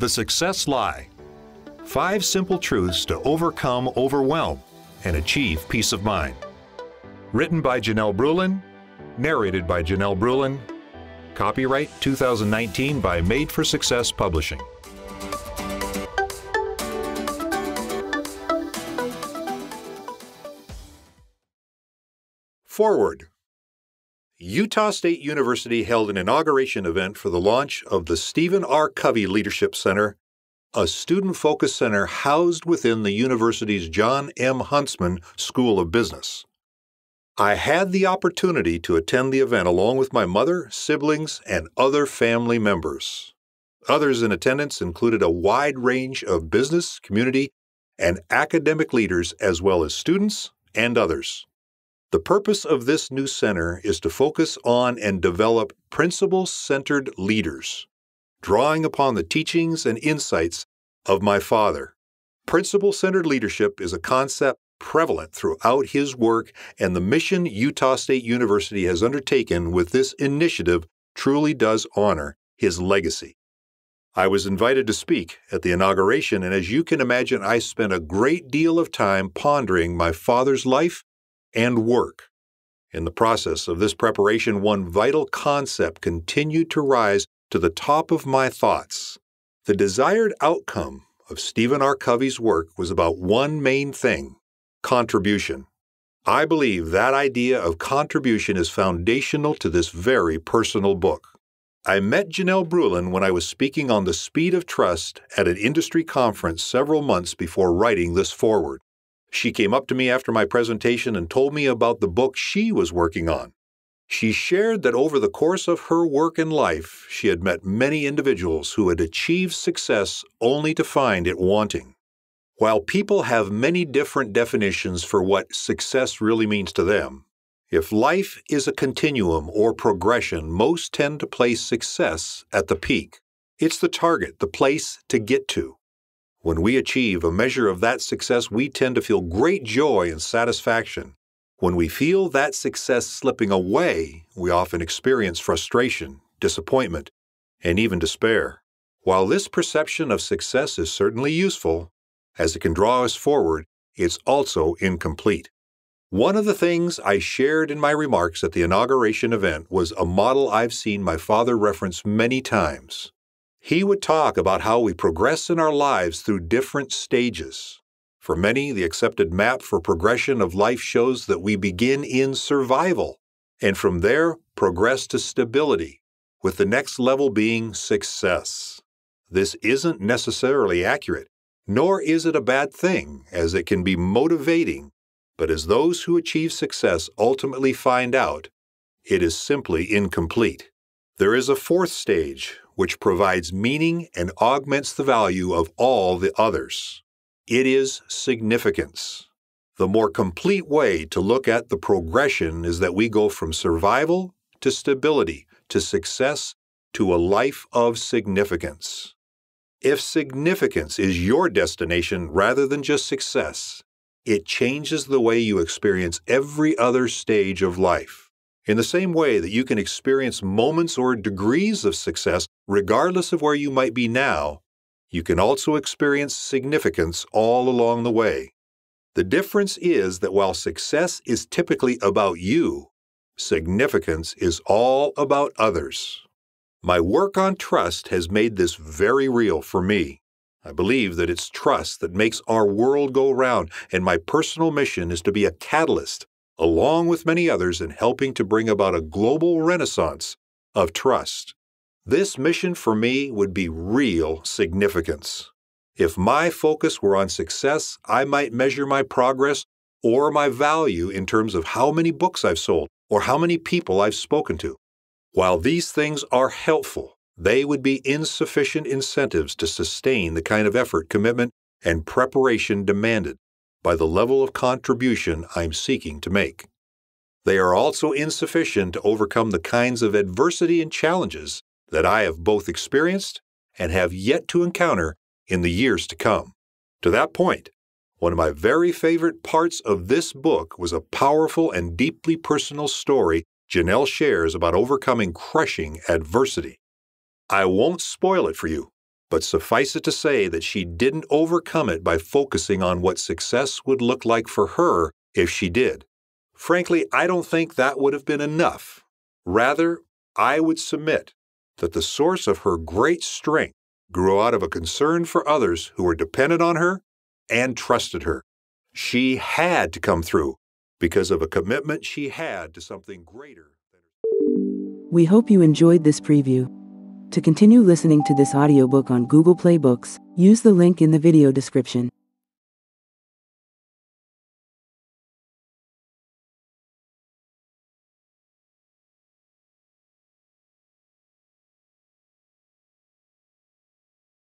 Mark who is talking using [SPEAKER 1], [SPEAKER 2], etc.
[SPEAKER 1] the success lie. 5 simple truths to overcome overwhelm and achieve peace of mind. Written by Janelle Bruland, narrated by Janelle Bruland. Copyright 2019 by Made for Success Publishing. Foreword. Utah State University held an inauguration event for the launch of the Stephen R. Covey Leadership Center, a student-focused center housed within the university's John M. Huntsman School of Business. I had the opportunity to attend the event along with my mother, siblings, and other family members. Others in attendance included a wide range of business, community, and academic leaders, as well as students and others. The purpose of this new center is to focus on and develop principle-centered leaders, drawing upon the teachings and insights of my father. Principle-centered leadership is a concept prevalent throughout his work, and the mission Utah State University has undertaken with this initiative truly does honor his legacy. I was invited to speak at the inauguration, and as you can imagine, I spent a great deal of time pondering my father's life and work. In the process of this preparation, one vital concept continued to rise to the top of my thoughts. The desired outcome of Stephen R. Covey's work was about one main thing: contribution. I believe that idea of contribution is foundational to this very personal book. I met Janelle Bruland when I was speaking on the speed of trust at an industry conference several months before writing this foreword. She came up to me after my presentation and told me about the book she was working on. She shared that over the course of her work and life, she had met many individuals who had achieved success only to find it wanting. While people have many different definitions for what success really means to them, if life is a continuum or progression, most tend to place success at the peak. It's the target, the place to get to. When we achieve a measure of that success, we tend to feel great joy and satisfaction. When we feel that success slipping away, we often experience frustration, disappointment, and even despair. While this perception of success is certainly useful, as it can draw us forward, it's also incomplete. One of the things I shared in my remarks at the inauguration event was a model I've seen my father reference many times. He would talk about how we progress in our lives through different stages. For many, the accepted map for progression of life shows that we begin in survival, and from there progress to stability, with the next level being success. This isn't necessarily accurate, nor is it a bad thing, as it can be motivating, but as those who achieve success ultimately find out, it is simply incomplete. There is a 4th stage, which provides meaning and augments the value of all the others. It is significance. The more complete way to look at the progression is that we go from survival to stability to success to a life of significance. If significance is your destination rather than just success, it changes the way you experience every other stage of life. In the same way that you can experience moments or degrees of success regardless of where you might be now, you can also experience significance all along the way. The difference is that while success is typically about you, significance is all about others. My work on trust has made this very real for me. I believe that it's trust that makes our world go round, and my personal mission is to be a catalyst, along with many others, in helping to bring about a global renaissance of trust. This mission for me would be real significance. If my focus were on success, I might measure my progress or my value in terms of how many books I've sold or how many people I've spoken to. While these things are helpful, they would be insufficient incentives to sustain the kind of effort, commitment, and preparation demanded by the level of contribution I'm seeking to make. They are also insufficient to overcome the kinds of adversity and challenges that I have both experienced and have yet to encounter in the years to come. To that point, one of my very favorite parts of this book was a powerful and deeply personal story Janelle shares about overcoming crushing adversity. I won't spoil it for you, But suffice it to say that she didn't overcome it by focusing on what success would look like for her if she did. Frankly, I don't think that would have been enough. Rather, I would submit that the source of her great strength grew out of a concern for others who were dependent on her and trusted her. She had to come through because of a commitment she had to something greater.
[SPEAKER 2] We hope you enjoyed this preview. To continue listening to this audiobook on Google Play Books, use the link in the video description.